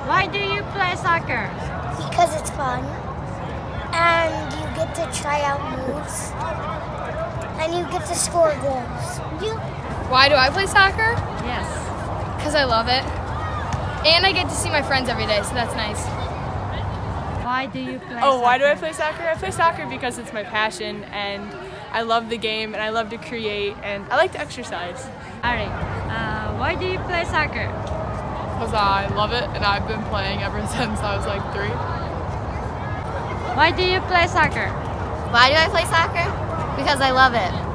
Why do you play soccer? Because it's fun. And you get to try out moves. And you get to score goals. Why do I play soccer? Yes. Because I love it. And I get to see my friends every day, so that's nice. Why do you play Oh, why do I soccer? play soccer? I play soccer because it's my passion and I love the game and I love to create and I like to exercise. Alright. Why do you play soccer? Because I love it and I've been playing ever since I was like 3. Why do you play soccer? Why do I play soccer? Because I love it.